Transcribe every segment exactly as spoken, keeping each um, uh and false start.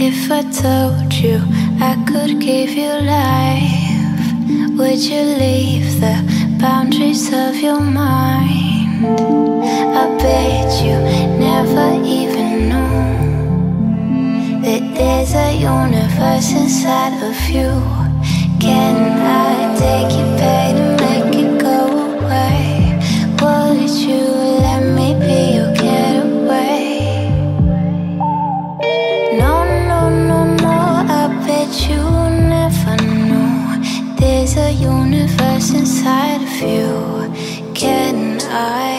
If I told you I could give you life, would you leave the boundaries of your mind? I bet you never even knew that there's a universe inside of you. Can I take your pain and make it go away? Would you let me be your getaway? No, no, no, no, I bet you never knew there's a universe inside of you. Can I?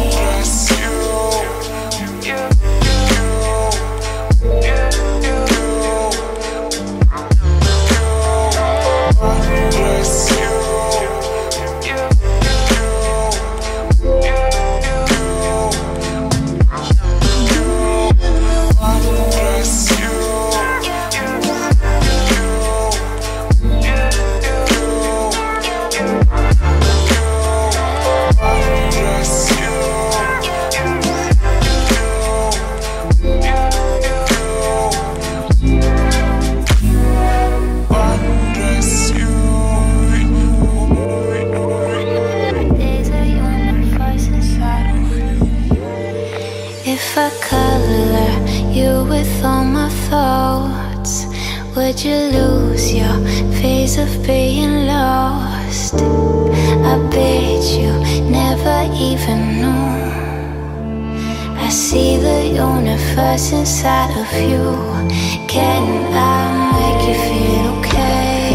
If I color you with all my thoughts, would you lose your phase of being lost? I bet you never even knew. I see the universe inside of you. Can I make you feel okay?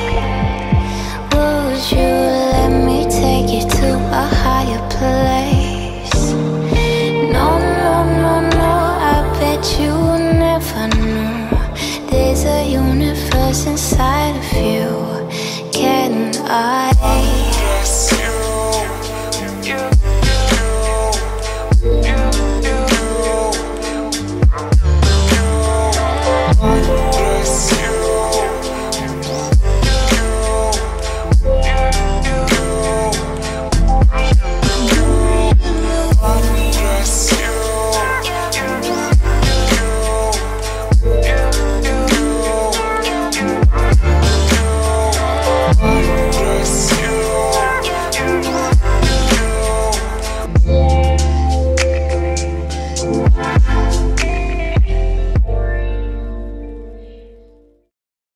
Would you let me take you to a higher place? No, you never knew there's a universe inside of you. Can I? We'll be right back.